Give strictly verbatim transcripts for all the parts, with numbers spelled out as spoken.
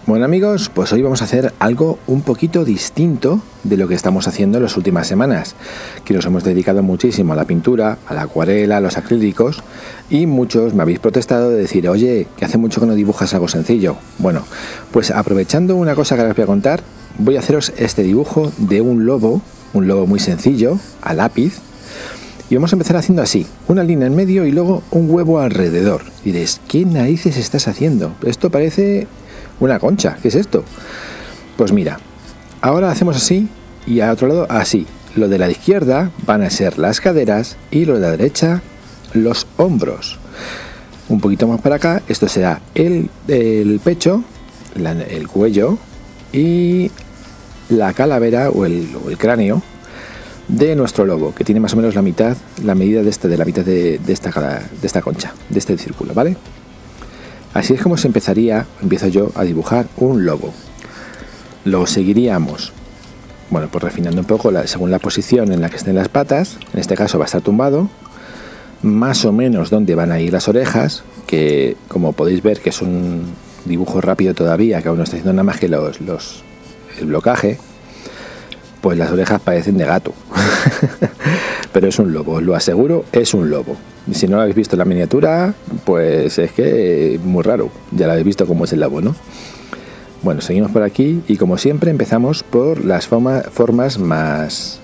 Bueno amigos, pues hoy vamos a hacer algo un poquito distinto de lo que estamos haciendo en las últimas semanas, que nos hemos dedicado muchísimo a la pintura, a la acuarela, a los acrílicos, y muchos me habéis protestado de decir, oye, que hace mucho que no dibujas algo sencillo. Bueno, pues aprovechando una cosa que ahora os voy a contar, voy a haceros este dibujo de un lobo, un lobo muy sencillo, a lápiz, y vamos a empezar haciendo así, una línea en medio y luego un huevo alrededor. Y diréis, ¿qué narices estás haciendo? Esto parece una concha, ¿qué es esto? Pues mira, ahora hacemos así y al otro lado así. Lo de la izquierda van a ser las caderas y lo de la derecha los hombros. Un poquito más para acá, esto será el, el pecho, la, el cuello y la calavera o el, o el cráneo de nuestro lobo, que tiene más o menos la mitad, la medida de, este, de la mitad de, de, esta, de esta concha, de este círculo, ¿vale? Así es como se empezaría, empiezo yo a dibujar un lobo. Lo seguiríamos, bueno, pues refinando un poco la, según la posición en la que estén las patas. En este caso va a estar tumbado, más o menos donde van a ir las orejas, que como podéis ver que es un dibujo rápido todavía, que aún no está haciendo nada más que los, los, el blocaje. Pues las orejas parecen de gato, pero es un lobo, os lo aseguro, es un lobo. Y si no lo habéis visto en la miniatura, pues es que muy raro, ya lo habéis visto cómo es el lobo, ¿no? Bueno, seguimos por aquí y como siempre empezamos por las forma, formas más,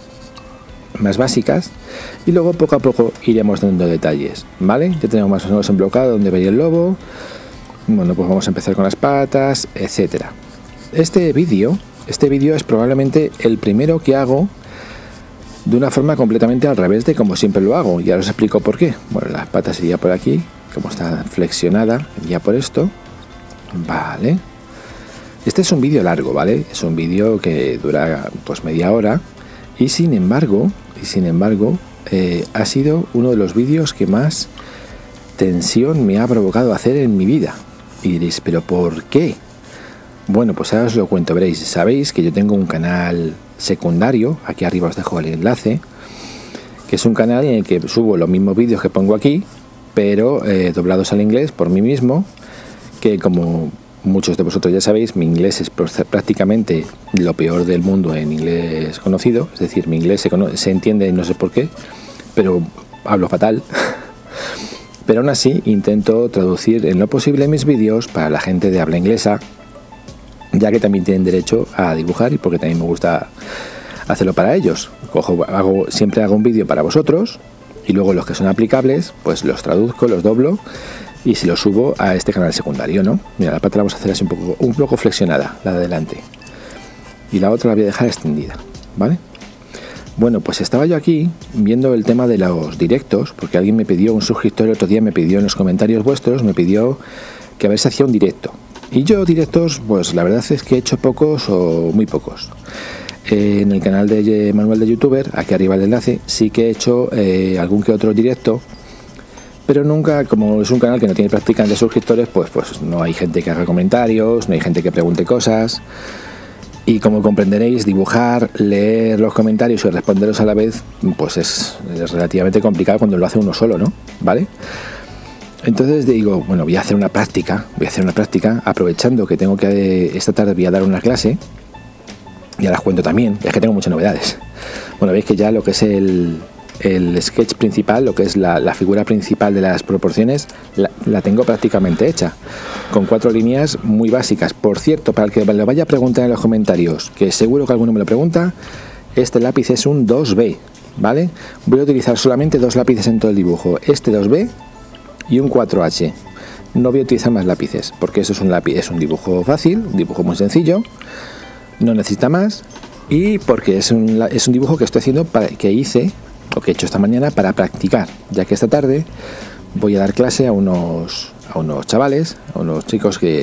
más básicas y luego poco a poco iremos dando detalles, ¿vale? Ya tenemos más o menos emblocado donde veía el lobo. Bueno, pues vamos a empezar con las patas, etcétera. Este vídeo... Este vídeo es probablemente el primero que hago de una forma completamente al revés de como siempre lo hago. Y ahora os explico por qué. Bueno, las patas iría por aquí, como está flexionada, iría por esto. Vale. Este es un vídeo largo, ¿vale? Es un vídeo que dura pues media hora. Y sin embargo, y sin embargo, eh, ha sido uno de los vídeos que más tensión me ha provocado hacer en mi vida. Y diréis, ¿pero por qué? Bueno, pues ahora os lo cuento, veréis, sabéis que yo tengo un canal secundario, aquí arriba os dejo el enlace, que es un canal en el que subo los mismos vídeos que pongo aquí, pero eh, doblados al inglés por mí mismo, que como muchos de vosotros ya sabéis, mi inglés es prácticamente lo peor del mundo en inglés conocido, es decir, mi inglés se, se entiende no sé por qué, pero hablo fatal. Pero aún así intento traducir en lo posible mis vídeos para la gente de habla inglesa, ya que también tienen derecho a dibujar y porque también me gusta hacerlo para ellos. Cojo, hago, siempre hago un vídeo para vosotros y luego los que son aplicables pues los traduzco, los doblo y si los subo a este canal secundario, ¿no? Mira, la pata la vamos a hacer así un poco, un poco flexionada, la de adelante, y la otra la voy a dejar extendida, ¿vale? Bueno, pues estaba yo aquí viendo el tema de los directos, porque alguien me pidió, un suscriptor el otro día me pidió en los comentarios vuestros, me pidió que a ver si hacía un directo. Y yo directos, pues la verdad es que he hecho pocos o muy pocos. Eh, en el canal de Manuel de Youtuber, aquí arriba el enlace, sí que he hecho eh, algún que otro directo, pero nunca, como es un canal que no tiene prácticamente suscriptores, pues, pues no hay gente que haga comentarios, no hay gente que pregunte cosas. Y como comprenderéis, dibujar, leer los comentarios y responderos a la vez, pues es, es relativamente complicado cuando lo hace uno solo, ¿no? ¿Vale? Entonces digo, bueno, voy a hacer una práctica, voy a hacer una práctica, aprovechando que tengo que, esta tarde voy a dar una clase, y ahora os cuento también, es que tengo muchas novedades. Bueno, veis que ya lo que es el, el sketch principal, lo que es la, la figura principal de las proporciones, la, la tengo prácticamente hecha, con cuatro líneas muy básicas. Por cierto, para el que me lo vaya a preguntar en los comentarios, que seguro que alguno me lo pregunta, este lápiz es un dos B, ¿vale? Voy a utilizar solamente dos lápices en todo el dibujo, este dos B y un cuatro H. No voy a utilizar más lápices porque eso es un lápiz, es un dibujo fácil, un dibujo muy sencillo, no necesita más, y porque es un, es un dibujo que estoy haciendo para, que hice o que he hecho esta mañana para practicar, ya que esta tarde voy a dar clase a unos, a unos chavales, a unos chicos que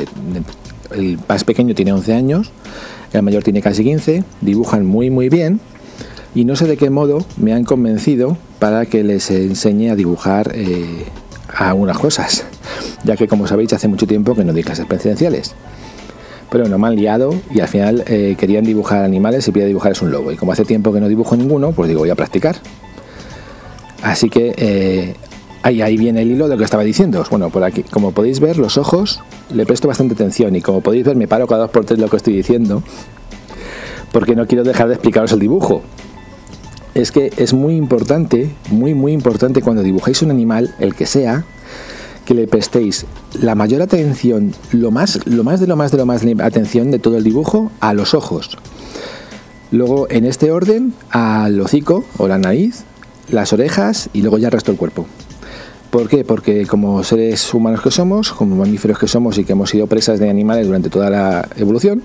el más pequeño tiene once años, el mayor tiene casi quince, dibujan muy muy bien y no sé de qué modo me han convencido para que les enseñe a dibujar eh, a algunas cosas, ya que como sabéis hace mucho tiempo que no doy clases presenciales, pero bueno, me han liado y al final eh, querían dibujar animales y voy a dibujar es un lobo, y como hace tiempo que no dibujo ninguno, pues digo, voy a practicar. Así que eh, ahí, ahí viene el hilo de lo que estaba diciendo. Bueno, por aquí, como podéis ver, los ojos le presto bastante atención y como podéis ver me paro cada dos por tres lo que estoy diciendo porque no quiero dejar de explicaros el dibujo. Es que es muy importante, muy muy importante cuando dibujáis un animal, el que sea, que le prestéis la mayor atención, lo más, lo más de lo más de lo más de atención de todo el dibujo a los ojos. Luego, en este orden, al hocico o la nariz, las orejas y luego ya el resto del cuerpo. ¿Por qué? Porque como seres humanos que somos, como mamíferos que somos y que hemos sido presas de animales durante toda la evolución,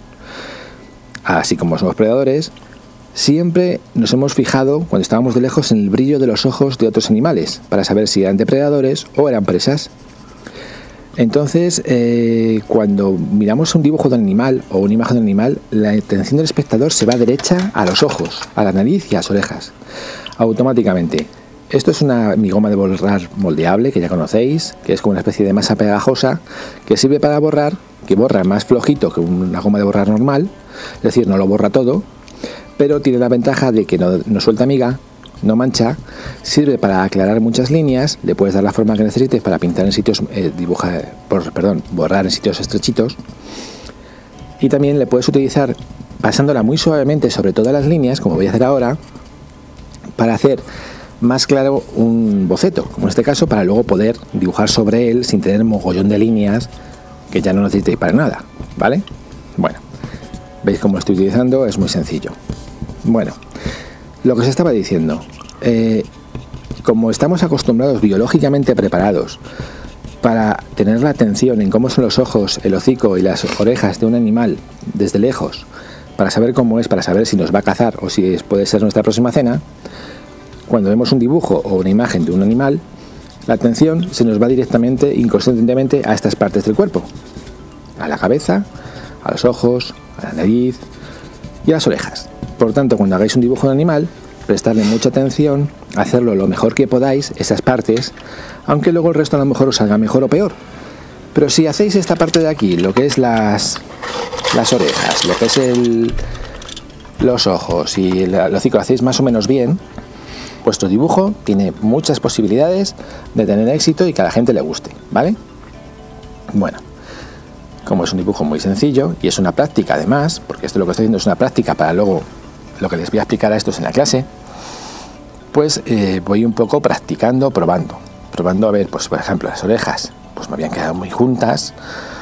así como somos predadores, siempre nos hemos fijado, cuando estábamos de lejos, en el brillo de los ojos de otros animales, para saber si eran depredadores o eran presas. Entonces, eh, cuando miramos un dibujo de un animal o una imagen de un animal, la atención del espectador se va derecha a los ojos, a la nariz y a las orejas, automáticamente. Esto es una mi goma de borrar moldeable, que ya conocéis, que es como una especie de masa pegajosa que sirve para borrar, que borra más flojito que una goma de borrar normal, es decir, no lo borra todo, pero tiene la ventaja de que no, no suelta miga, no mancha, sirve para aclarar muchas líneas, le puedes dar la forma que necesites para pintar en sitios, eh, dibujar, por, perdón, borrar en sitios estrechitos, y también le puedes utilizar pasándola muy suavemente sobre todas las líneas, como voy a hacer ahora, para hacer más claro un boceto, como en este caso, para luego poder dibujar sobre él sin tener mogollón de líneas que ya no necesitéis para nada, ¿vale? Bueno, veis cómo lo estoy utilizando, es muy sencillo. Bueno, lo que os estaba diciendo, eh, como estamos acostumbrados, biológicamente preparados para tener la atención en cómo son los ojos, el hocico y las orejas de un animal desde lejos, para saber cómo es, para saber si nos va a cazar o si es, puede ser nuestra próxima cena, cuando vemos un dibujo o una imagen de un animal, la atención se nos va directamente, inconscientemente, a estas partes del cuerpo, a la cabeza, a los ojos, a la nariz y a las orejas. Por tanto, cuando hagáis un dibujo de animal, prestarle mucha atención, hacerlo lo mejor que podáis, esas partes, aunque luego el resto a lo mejor os salga mejor o peor. Pero si hacéis esta parte de aquí, lo que es las, las orejas, lo que es el, los ojos y el, el hocico, lo hacéis más o menos bien, vuestro dibujo tiene muchas posibilidades de tener éxito y que a la gente le guste, ¿vale? Bueno, como es un dibujo muy sencillo y es una práctica además, porque esto lo que estoy haciendo es una práctica para luego lo que les voy a explicar a estos en la clase, pues eh, voy un poco practicando, probando, probando a ver, pues por ejemplo las orejas, pues me habían quedado muy juntas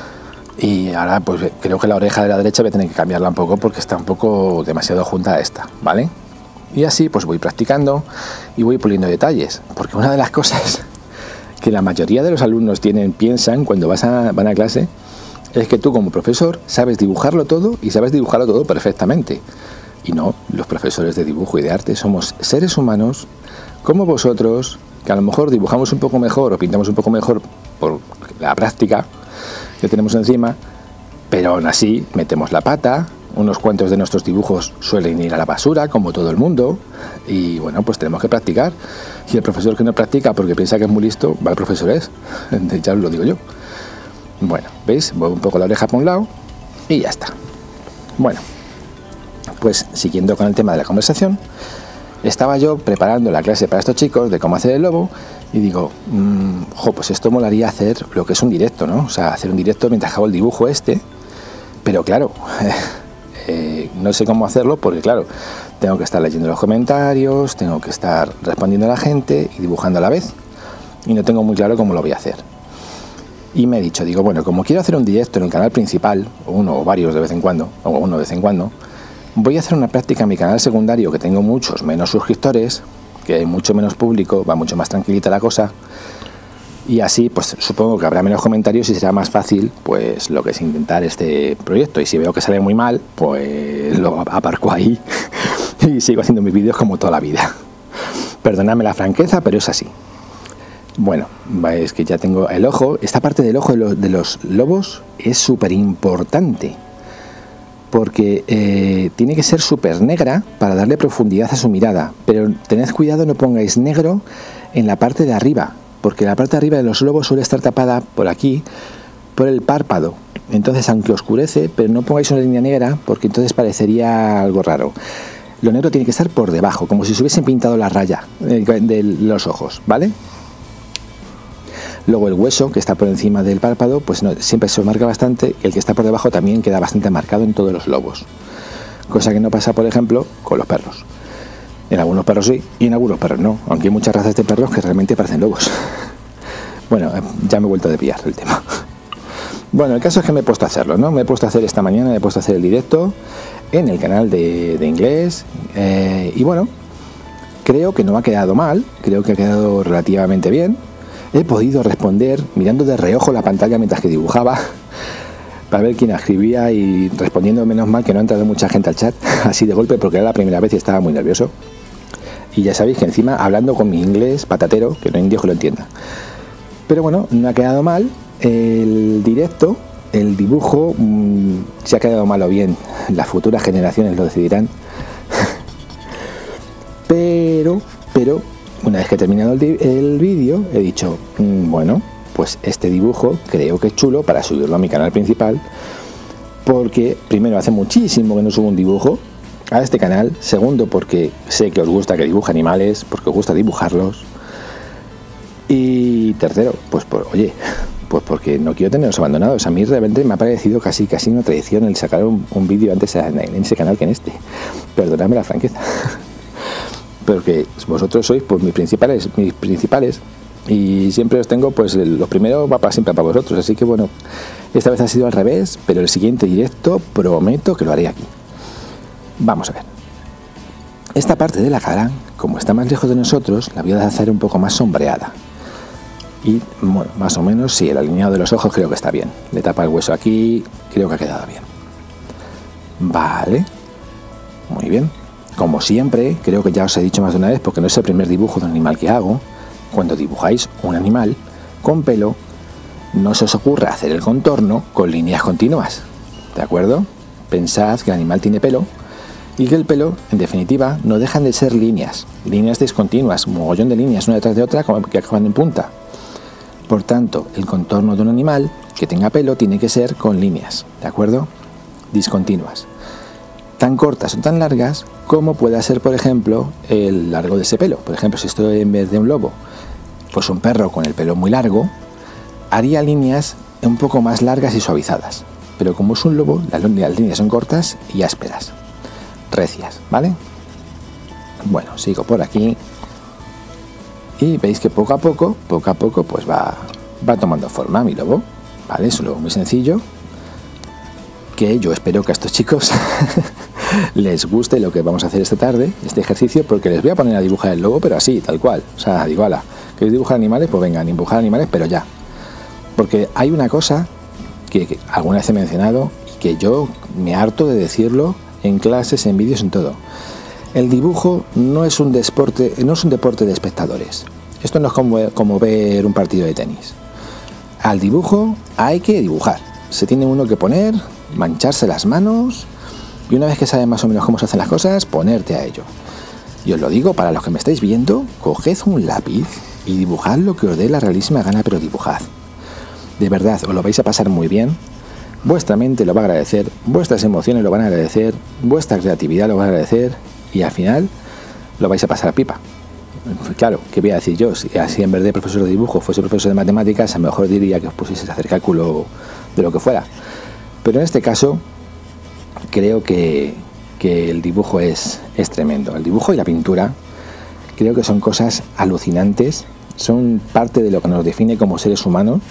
y ahora pues creo que la oreja de la derecha voy a tener que cambiarla un poco porque está un poco demasiado junta a esta, ¿vale? Y así pues voy practicando y voy puliendo detalles, porque una de las cosas que la mayoría de los alumnos tienen, piensan cuando vas a, van a clase, es que tú como profesor sabes dibujarlo todo y sabes dibujarlo todo perfectamente. Y no, los profesores de dibujo y de arte somos seres humanos como vosotros, que a lo mejor dibujamos un poco mejor o pintamos un poco mejor por la práctica que tenemos encima, pero aún así metemos la pata. Unos cuantos de nuestros dibujos suelen ir a la basura, como todo el mundo, y bueno, pues tenemos que practicar. Y el profesor que no practica porque piensa que es muy listo, mal profesor es, ya os lo digo yo. Bueno, ¿veis? Muevo un poco la oreja por un lado y ya está. Bueno, pues siguiendo con el tema de la conversación, estaba yo preparando la clase para estos chicos de cómo hacer el lobo y digo, mmm, jo, pues esto molaría hacer lo que es un directo, ¿no? O sea, hacer un directo mientras hago el dibujo este, pero claro... Eh, no sé cómo hacerlo porque claro, tengo que estar leyendo los comentarios, tengo que estar respondiendo a la gente y dibujando a la vez y no tengo muy claro cómo lo voy a hacer. Y me he dicho, digo, bueno, como quiero hacer un directo en el canal principal, o uno o varios de vez en cuando, o uno de vez en cuando, voy a hacer una práctica en mi canal secundario que tengo muchos menos suscriptores, que hay mucho menos público, va mucho más tranquilita la cosa. Y así, pues supongo que habrá menos comentarios y será más fácil, pues, lo que es intentar este proyecto. Y si veo que sale muy mal, pues lo aparco ahí y sigo haciendo mis vídeos como toda la vida. Perdonadme la franqueza, pero es así. Bueno, es que ya tengo el ojo. Esta parte del ojo de los, de los lobos es súper importante. Porque eh, tiene que ser súper negra para darle profundidad a su mirada. Pero tened cuidado, no pongáis negro en la parte de arriba. Porque la parte de arriba de los lobos suele estar tapada por aquí, por el párpado. Entonces, aunque oscurece, pero no pongáis una línea negra, porque entonces parecería algo raro. Lo negro tiene que estar por debajo, como si se hubiesen pintado la raya de los ojos, ¿vale? Luego el hueso que está por encima del párpado, pues no, siempre se marca bastante, y el que está por debajo también queda bastante marcado en todos los lobos. Cosa que no pasa, por ejemplo, con los perros. En algunos perros sí, y en algunos perros no, aunque hay muchas razas de perros que realmente parecen lobos. Bueno, ya me he vuelto a desviar el tema. Bueno, el caso es que me he puesto a hacerlo, ¿no? Me he puesto a hacer esta mañana, me he puesto a hacer el directo en el canal de, de inglés, eh, y bueno, creo que no ha quedado mal, creo que ha quedado relativamente bien. He podido responder mirando de reojo la pantalla mientras que dibujaba, para ver quién escribía, y respondiendo, menos mal que no ha entrado mucha gente al chat, así de golpe, porque era la primera vez y estaba muy nervioso. Y ya sabéis que encima, hablando con mi inglés patatero, que no hay indio que lo entienda. Pero bueno, no ha quedado mal. El directo, el dibujo, mmm, si ha quedado mal o bien, las futuras generaciones lo decidirán. pero, pero, una vez que he terminado el, el vídeo, he dicho, mmm, bueno, pues este dibujo creo que es chulo para subirlo a mi canal principal, porque primero, hace muchísimo que no subo un dibujo a este canal. Segundo, porque sé que os gusta que dibuje animales, porque os gusta dibujarlos. Y tercero, pues por, oye, pues porque no quiero tenerlos abandonados. A mí realmente me ha parecido casi casi una tradición el sacar un, un vídeo antes en, en ese canal que en este. Perdonadme la franqueza. Porque vosotros sois pues mis principales, mis principales. Y siempre os tengo, pues lo primero va para siempre para vosotros. Así que bueno, esta vez ha sido al revés, pero el siguiente directo prometo que lo haré aquí. Vamos a ver. Esta parte de la cara, como está más lejos de nosotros, la voy a hacer un poco más sombreada. Y bueno, más o menos, sí, el alineado de los ojos creo que está bien. Le tapa el hueso aquí, creo que ha quedado bien. Vale, muy bien. Como siempre, creo que ya os he dicho más de una vez, porque no es el primer dibujo de un animal que hago. Cuando dibujáis un animal con pelo, no se os ocurra hacer el contorno con líneas continuas, ¿de acuerdo? Pensad que el animal tiene pelo, y que el pelo, en definitiva, no dejan de ser líneas, líneas discontinuas, un mogollón de líneas una detrás de otra que acaban en punta. Por tanto, el contorno de un animal que tenga pelo tiene que ser con líneas, ¿de acuerdo? Discontinuas. Tan cortas o tan largas como pueda ser, por ejemplo, el largo de ese pelo. Por ejemplo, si esto en vez de un lobo, pues un perro con el pelo muy largo, haría líneas un poco más largas y suavizadas. Pero como es un lobo, las líneas son cortas y ásperas, recias, ¿vale? Bueno, sigo por aquí. Y veis que poco a poco, poco a poco, pues va, va tomando forma mi lobo, ¿vale? Es un lobo muy sencillo, que yo espero que a estos chicos les guste lo que vamos a hacer esta tarde, este ejercicio, porque les voy a poner a dibujar el lobo, pero así, tal cual. O sea, digo, ala, ¿queréis dibujar animales? Pues vengan, dibujar animales, pero ya. Porque hay una cosa que, que alguna vez he mencionado y que yo me harto de decirlo en clases, en vídeos, en todo. El dibujo no es un deporte, no es un deporte de espectadores. Esto no es como, como ver un partido de tenis. Al dibujo hay que dibujar. Se tiene uno que poner, mancharse las manos, y una vez que sabes más o menos cómo se hacen las cosas, ponerte a ello. Y os lo digo para los que me estáis viendo, coged un lápiz y dibujad lo que os dé la realísima gana, pero dibujad. De verdad, os lo vais a pasar muy bien. Vuestra mente lo va a agradecer, vuestras emociones lo van a agradecer, vuestra creatividad lo va a agradecer, y al final lo vais a pasar a pipa. Claro, ¿qué voy a decir yo? Si así en vez de profesor de dibujo fuese profesor de matemáticas, a lo mejor diría que os pusieseis a hacer cálculo de lo que fuera. Pero en este caso, creo que, que el dibujo es, es tremendo. El dibujo y la pintura creo que son cosas alucinantes, son parte de lo que nos define como seres humanos.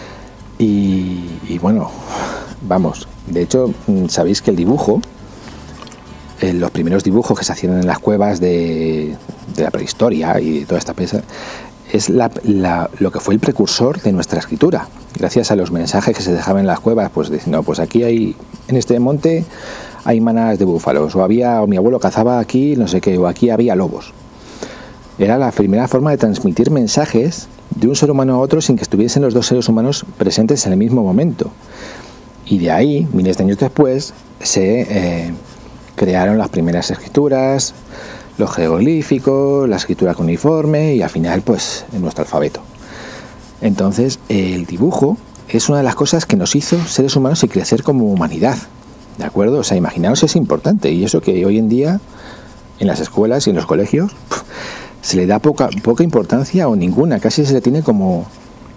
Y, y bueno, vamos, de hecho, sabéis que el dibujo, eh, los primeros dibujos que se hacían en las cuevas de, de la prehistoria y de toda esta pieza, es la, la, lo que fue el precursor de nuestra escritura. Gracias a los mensajes que se dejaban en las cuevas, pues diciendo, pues aquí hay, en este monte hay manadas de búfalos, o había, o mi abuelo cazaba aquí, no sé qué, o aquí había lobos. Era la primera forma de transmitir mensajes de un ser humano a otro sin que estuviesen los dos seres humanos presentes en el mismo momento. Y de ahí, miles de años después, se eh, crearon las primeras escrituras, los jeroglíficos, la escritura cuneiforme y al final, pues, nuestro alfabeto. Entonces, el dibujo es una de las cosas que nos hizo seres humanos y crecer como humanidad, ¿de acuerdo? O sea, imaginaos, es importante, y eso que hoy en día en las escuelas y en los colegios se le da poca, poca importancia o ninguna, casi se le tiene como,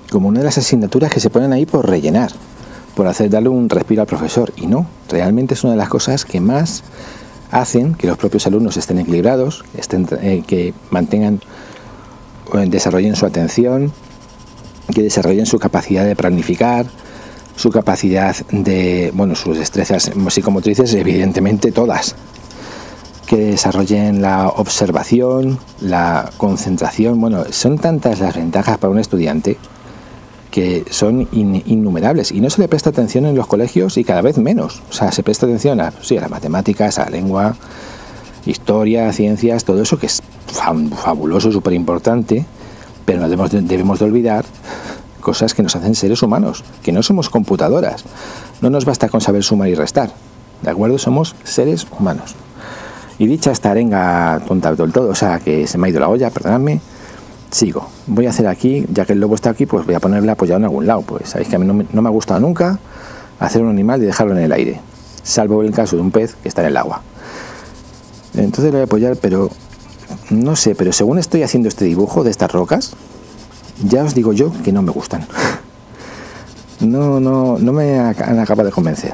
como una de las asignaturas que se ponen ahí por rellenar, por hacer darle un respiro al profesor, y no, realmente es una de las cosas que más hacen que los propios alumnos estén equilibrados, estén, eh, que mantengan, eh, desarrollen su atención, que desarrollen su capacidad de planificar, su capacidad de, bueno, sus destrezas psicomotrices, evidentemente todas, que desarrollen la observación, la concentración. Bueno, son tantas las ventajas para un estudiante que son in, innumerables, y no se le presta atención en los colegios, y cada vez menos. O sea, se presta atención a, sí, a las matemáticas, a la lengua, historia, ciencias, todo eso que es fabuloso, súper importante, pero no debemos de, debemos de olvidar cosas que nos hacen seres humanos, que no somos computadoras. No nos basta con saber sumar y restar, ¿de acuerdo? Somos seres humanos. Y dicha esta arenga tonta del todo, o sea, que se me ha ido la olla, perdonadme, sigo. Voy a hacer aquí, ya que el lobo está aquí, pues voy a ponerle apoyado en algún lado. Pues sabéis que a mí no me, no me ha gustado nunca hacer un animal y dejarlo en el aire, salvo el caso de un pez que está en el agua. Entonces lo voy a apoyar, pero no sé, pero según estoy haciendo este dibujo de estas rocas, ya os digo yo que no me gustan. No, no, no me han acabado de convencer.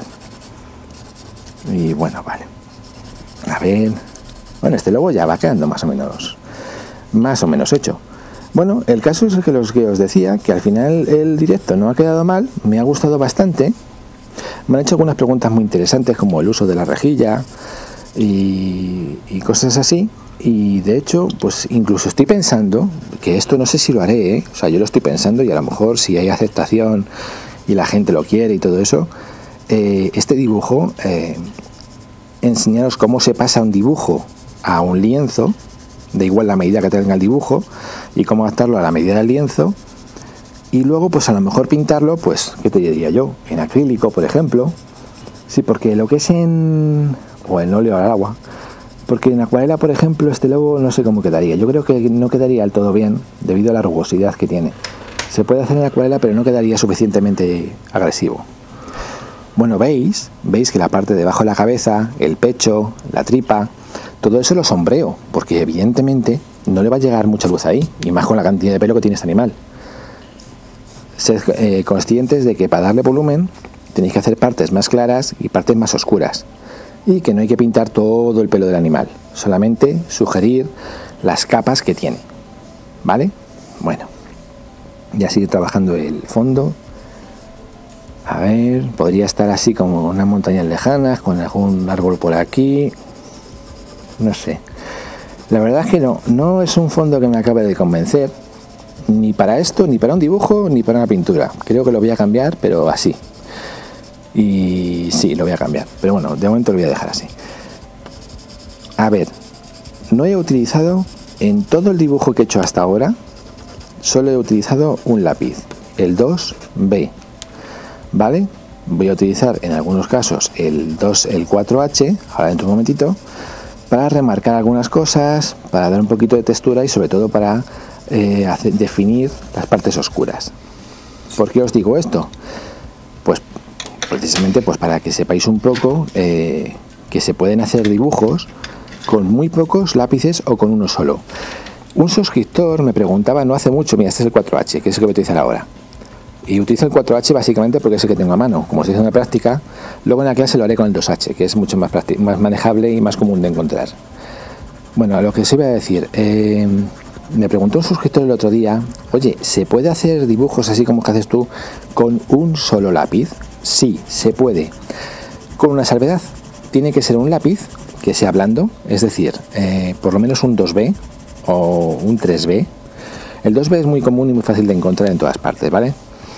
Y bueno, vale. A ver. Bueno, este lobo ya va quedando más o menos, más o menos hecho. Bueno, el caso es que los que os decía, que al final el directo no ha quedado mal, me ha gustado bastante. Me han hecho algunas preguntas muy interesantes, como el uso de la rejilla y, y cosas así. Y de hecho, pues incluso estoy pensando que esto no sé si lo haré, ¿eh? O sea, yo lo estoy pensando, y a lo mejor si hay aceptación y la gente lo quiere y todo eso, eh, este dibujo, eh, enseñaros cómo se pasa un dibujo a un lienzo, de igual la medida que tenga el dibujo, y cómo adaptarlo a la medida del lienzo, y luego pues a lo mejor pintarlo, pues, ¿qué te diría yo? En acrílico, por ejemplo. Sí, porque lo que es en... o en óleo al agua, porque en acuarela, por ejemplo, este lobo no sé cómo quedaría. Yo creo que no quedaría del todo bien, debido a la rugosidad que tiene. Se puede hacer en acuarela, pero no quedaría suficientemente agresivo. Bueno, veis, veis que la parte de debajo de la cabeza, el pecho, la tripa, todo eso lo sombreo, porque evidentemente no le va a llegar mucha luz ahí, y más con la cantidad de pelo que tiene este animal. Sed eh, conscientes de que para darle volumen tenéis que hacer partes más claras y partes más oscuras, y que no hay que pintar todo el pelo del animal, solamente sugerir las capas que tiene, ¿vale? Bueno, ya sigue trabajando el fondo. A ver, podría estar así como unas montañas lejanas, con algún árbol por aquí, no sé. La verdad es que no, no es un fondo que me acabe de convencer, ni para esto, ni para un dibujo, ni para una pintura. Creo que lo voy a cambiar, pero así. Y sí, lo voy a cambiar, pero bueno, de momento lo voy a dejar así. A ver, no he utilizado, en todo el dibujo que he hecho hasta ahora, solo he utilizado un lápiz, el dos B, ¿vale? Voy a utilizar en algunos casos el dos, el cuatro H, ahora dentro de un momentito, para remarcar algunas cosas, para dar un poquito de textura y sobre todo para eh, hacer, definir las partes oscuras. ¿Por qué os digo esto? Pues precisamente pues para que sepáis un poco eh, que se pueden hacer dibujos con muy pocos lápices o con uno solo. Un suscriptor me preguntaba no hace mucho, mira, este es el cuatro H, que es el que voy a utilizar ahora. Y utilizo el cuatro H básicamente porque es el que tengo a mano. Como estoy haciendo una práctica, luego en la clase lo haré con el dos H, que es mucho más, más manejable y más común de encontrar. Bueno, a lo que os iba a decir, eh, me preguntó un suscriptor el otro día, oye, ¿se puede hacer dibujos así como que haces tú con un solo lápiz? Sí, se puede. Con una salvedad, tiene que ser un lápiz que sea blando, es decir, eh, por lo menos un dos B o un tres B. El dos B es muy común y muy fácil de encontrar en todas partes, ¿vale?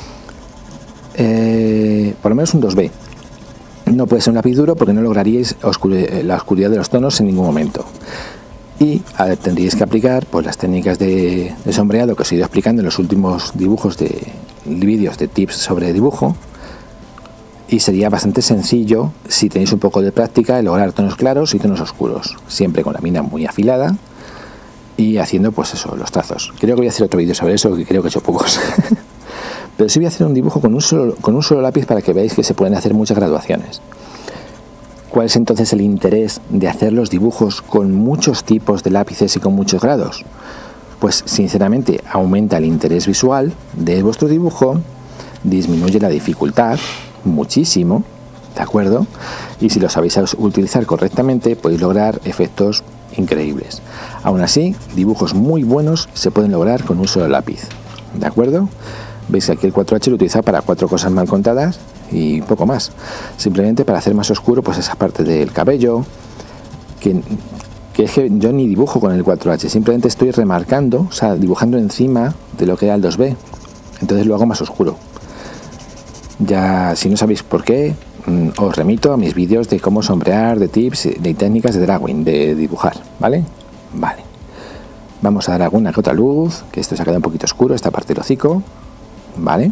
Eh, por lo menos un dos B. No puede ser un lápiz duro porque no lograríais oscure la oscuridad de los tonos en ningún momento. Y a ver, tendríais que aplicar pues las técnicas de, de sombreado que os he ido explicando en los últimos dibujos de vídeos de tips sobre dibujo. Y sería bastante sencillo, si tenéis un poco de práctica, lograr tonos claros y tonos oscuros, siempre con la mina muy afilada y haciendo pues eso, los trazos. Creo que voy a hacer otro vídeo sobre eso, que creo que he hecho pocos. Pero sí voy a hacer un dibujo con un solo, con un solo lápiz para que veáis que se pueden hacer muchas graduaciones. ¿Cuál es entonces el interés de hacer los dibujos con muchos tipos de lápices y con muchos grados? Pues sinceramente aumenta el interés visual de vuestro dibujo, disminuye la dificultad muchísimo, ¿de acuerdo? Y si lo sabéis utilizar correctamente, podéis lograr efectos increíbles. Aún así, dibujos muy buenos se pueden lograr con un solo lápiz, ¿de acuerdo? Veis que aquí el cuatro H lo utiliza para cuatro cosas mal contadas y poco más. Simplemente para hacer más oscuro pues esa parte del cabello, que, que es que yo ni dibujo con el cuatro H, simplemente estoy remarcando, o sea, dibujando encima de lo que era el dos B. Entonces lo hago más oscuro. Ya, si no sabéis por qué, os remito a mis vídeos de cómo sombrear, de tips, de técnicas de drawing, de dibujar, ¿vale? Vale. Vamos a dar alguna que otra luz, que esto se ha quedado un poquito oscuro, esta parte del hocico, ¿vale?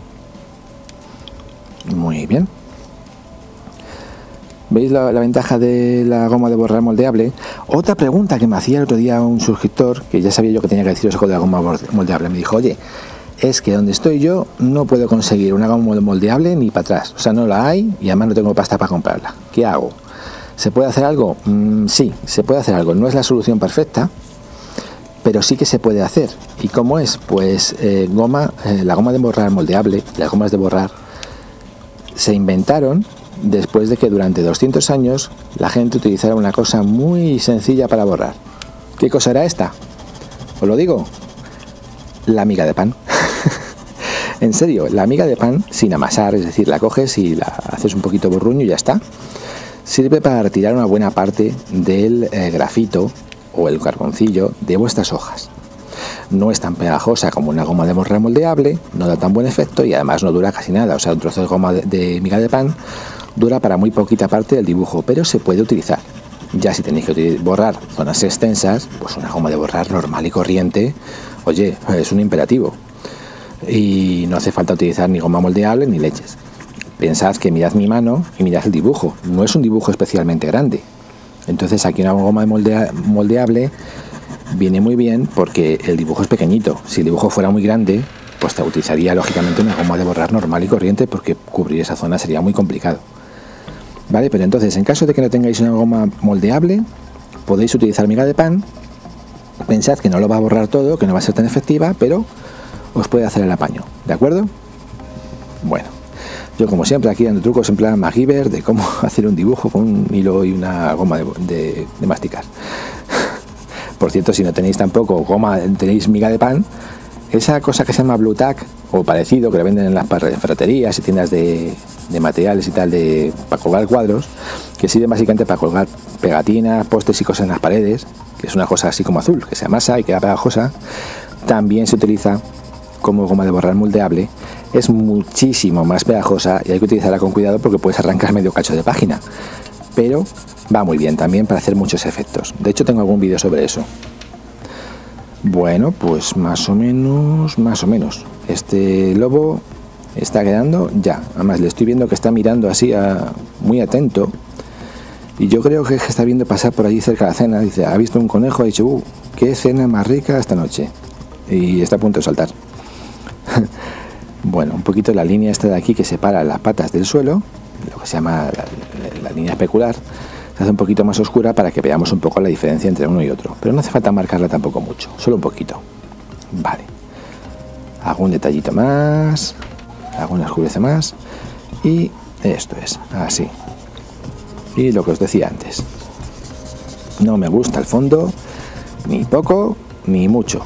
Muy bien. ¿Veis la, la ventaja de la goma de borrar moldeable? Otra pregunta que me hacía el otro día un suscriptor, que ya sabía yo que tenía que deciros algo de la goma moldeable, me dijo, oye, es que donde estoy yo no puedo conseguir una goma moldeable ni para atrás, o sea, no la hay y además no tengo pasta para comprarla. ¿Qué hago? ¿Se puede hacer algo? Mm, sí, se puede hacer algo. No es la solución perfecta, pero sí que se puede hacer. ¿Y cómo es? Pues eh, goma, eh, la goma de borrar moldeable, las gomas de borrar, se inventaron después de que durante doscientos años la gente utilizara una cosa muy sencilla para borrar. ¿Qué cosa era esta? Os lo digo, la miga de pan. En serio, la miga de pan sin amasar, es decir, la coges y la haces un poquito borruño y ya está. Sirve para retirar una buena parte del eh, grafito o el carboncillo de vuestras hojas. No es tan pegajosa como una goma de borrar moldeable, no da tan buen efecto y además no dura casi nada. O sea, un trozo de goma de, de miga de pan dura para muy poquita parte del dibujo, pero se puede utilizar. Ya si tenéis que borrar zonas extensas, pues una goma de borrar normal y corriente, oye, es un imperativo. Y no hace falta utilizar ni goma moldeable ni leches. Pensad que mirad mi mano y mirad el dibujo. No es un dibujo especialmente grande. Entonces aquí una goma moldea, moldeable viene muy bien porque el dibujo es pequeñito. Si el dibujo fuera muy grande, pues te utilizaría lógicamente una goma de borrar normal y corriente porque cubrir esa zona sería muy complicado. Vale, pero entonces en caso de que no tengáis una goma moldeable, podéis utilizar miga de pan. Pensad que no lo va a borrar todo, que no va a ser tan efectiva, pero os puede hacer el apaño, ¿de acuerdo? Bueno, yo como siempre aquí dando trucos en plan MacGyver de cómo hacer un dibujo con un hilo y una goma de, de, de masticar. Por cierto, si no tenéis tampoco goma, tenéis miga de pan, esa cosa que se llama Blue Tack o parecido, que la venden en las ferreterías y tiendas de, de materiales y tal, de para colgar cuadros, que sirve básicamente para colgar pegatinas, postes y cosas en las paredes, que es una cosa así como azul, que se amasa y queda pegajosa. También se utiliza como goma de borrar moldeable, es muchísimo más pegajosa y hay que utilizarla con cuidado porque puedes arrancar medio cacho de página, pero va muy bien también para hacer muchos efectos. De hecho tengo algún vídeo sobre eso. Bueno, pues más o menos, más o menos. Este lobo está quedando ya. Además le estoy viendo que está mirando así a, muy atento. Y yo creo que está viendo pasar por allí cerca de la cena. Dice, ha visto un conejo, ha dicho, uh, qué cena más rica esta noche. Y está a punto de saltar. Bueno, un poquito la línea esta de aquí que separa las patas del suelo, lo que se llama la, la, la línea especular, se hace un poquito más oscura para que veamos un poco la diferencia entre uno y otro. Pero no hace falta marcarla tampoco mucho, solo un poquito. Vale. Hago un detallito más, hago una oscurece más y esto es, así. Y lo que os decía antes, no me gusta el fondo, ni poco, ni mucho.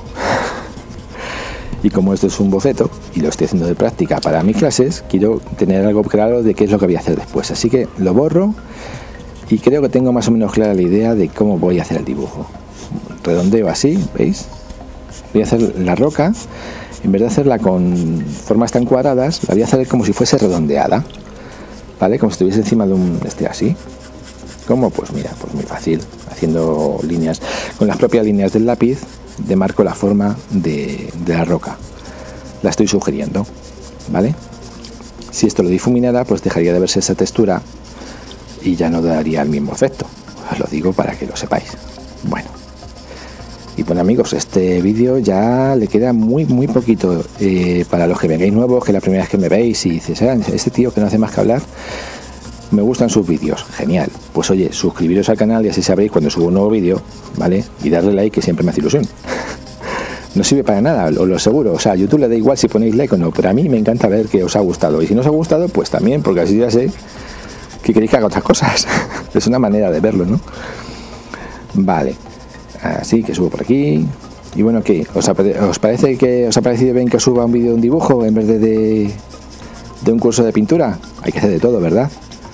Y como esto es un boceto y lo estoy haciendo de práctica para mis clases, quiero tener algo claro de qué es lo que voy a hacer después. Así que lo borro y creo que tengo más o menos clara la idea de cómo voy a hacer el dibujo. Redondeo así, ¿veis? Voy a hacer la roca, en vez de hacerla con formas tan cuadradas, la voy a hacer como si fuese redondeada, ¿vale? Como si estuviese encima de un este así. ¿Cómo? Pues mira, pues muy fácil, haciendo líneas con las propias líneas del lápiz. Demarco la forma de, de la roca, la estoy sugiriendo, ¿vale? Si esto lo difuminara, pues dejaría de verse esa textura y ya no daría el mismo efecto. Os lo digo para que lo sepáis. Bueno, y bueno amigos, este vídeo ya le queda muy muy poquito. Eh, para los que vengáis nuevos, que la primera vez que me veis y dices, ah, este tío que no hace más que hablar, me gustan sus vídeos, genial. Pues oye, suscribiros al canal y así sabréis cuando subo un nuevo vídeo, ¿vale? Y darle like, que siempre me hace ilusión. no sirve para nada, os lo aseguro. O sea, a YouTube le da igual si ponéis like o no, pero a mí me encanta ver que os ha gustado. Y si no os ha gustado, pues también, porque así ya sé que queréis que haga otras cosas. Es una manera de verlo, ¿no? Vale, así que subo por aquí. Y bueno, ¿qué? ¿Os, ¿Os parece que os ha parecido bien que os suba un vídeo de un dibujo en vez de, de, de un curso de pintura? Hay que hacer de todo, ¿verdad?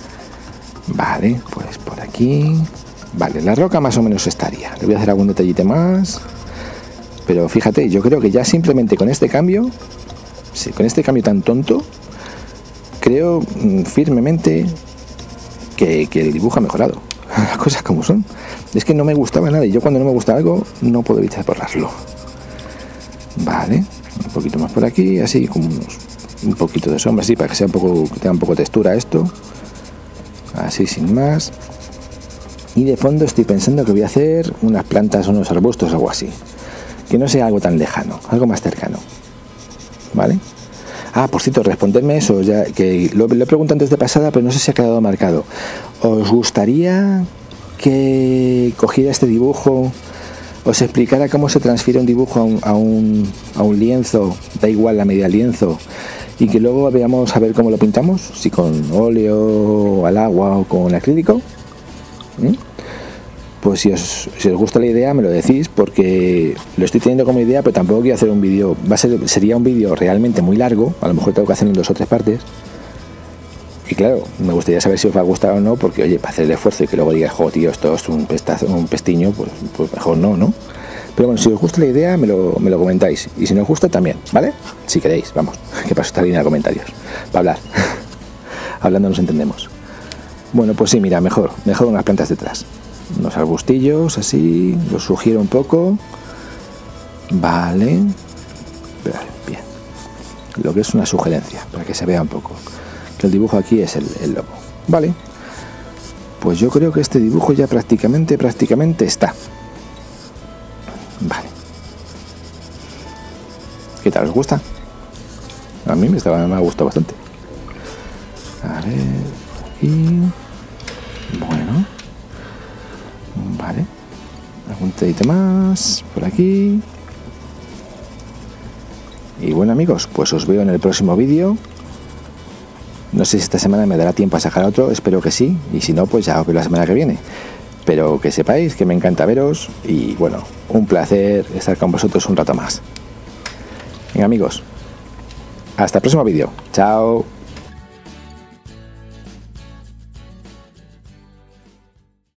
Vale, pues por aquí. Vale, la roca más o menos estaría. Le voy a hacer algún detallito más. Pero fíjate, yo creo que ya simplemente con este cambio, sí, con este cambio tan tonto, creo mmm, firmemente que, que el dibujo ha mejorado. Las cosas como son. Es que no me gustaba nada y yo cuando no me gusta algo no puedo evitar borrarlo. Vale, un poquito más por aquí, así como unos, un poquito de sombra, así para que sea un poco, que tenga un poco de textura esto. Así sin más. Y de fondo estoy pensando que voy a hacer unas plantas, unos arbustos, algo así. Que no sea algo tan lejano, algo más cercano. ¿Vale? Ah, por cierto, respondedme eso, ya que lo, lo he preguntado antes de pasada, pero no sé si ha quedado marcado. ¿Os gustaría que cogiera este dibujo, os explicara cómo se transfiere un dibujo a un, a un, a un lienzo, da igual la medida del lienzo, y que luego veamos a ver cómo lo pintamos, si con óleo, al agua o con acrílico? ¿Mm? Pues si os, si os gusta la idea me lo decís, porque lo estoy teniendo como idea, pero tampoco quiero hacer un vídeo, va a ser, sería un vídeo realmente muy largo, a lo mejor tengo que hacerlo en dos o tres partes, y claro, me gustaría saber si os va a gustar o no, porque oye, para hacer el esfuerzo y que luego digáis, jo tío, esto es un, pestazo, un pestiño, pues, pues mejor no, ¿no? Pero bueno, si os gusta la idea me lo, me lo comentáis, y si no os gusta también, ¿vale? Si queréis, vamos, que paso esta línea de comentarios, para hablar, hablando nos entendemos. Bueno, pues sí, mira, mejor, mejor unas plantas detrás. Unos arbustillos, así, los sugiero un poco. Vale. Bien. Lo que es una sugerencia, para que se vea un poco. Que el dibujo aquí es el, el lobo. Vale. Pues yo creo que este dibujo ya prácticamente, prácticamente está. Vale. ¿Qué tal? ¿Os gusta? A mí me, estaba, me ha gustado bastante. A ver. Y... bueno. Vale, algún dedito más por aquí. Y bueno amigos, pues os veo en el próximo vídeo. No sé si esta semana me dará tiempo a sacar otro, espero que sí. Y si no, pues ya os veo la semana que viene. Pero que sepáis que me encanta veros. Y bueno, un placer estar con vosotros un rato más. Venga amigos, hasta el próximo vídeo. Chao.